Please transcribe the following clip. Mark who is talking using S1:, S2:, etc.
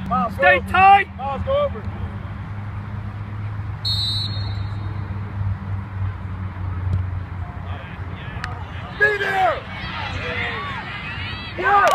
S1: Miles,
S2: Stay tight.
S1: Miles, go over. Be there. Yeah.